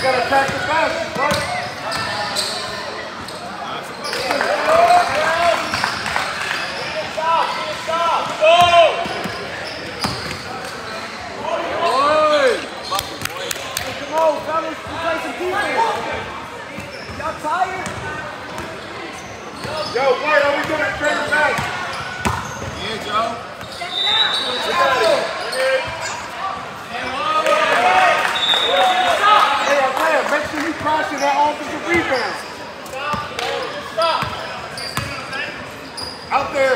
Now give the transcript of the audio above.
gotta attack the basket, bro. Come on, fellas, play some defense. Y'all tired? Yo, Bart, are we doing straight or back? Yeah, Joe. Check it out. Hey, Isaiah, make sure you crashing that offensive rebound. Stop. Out there.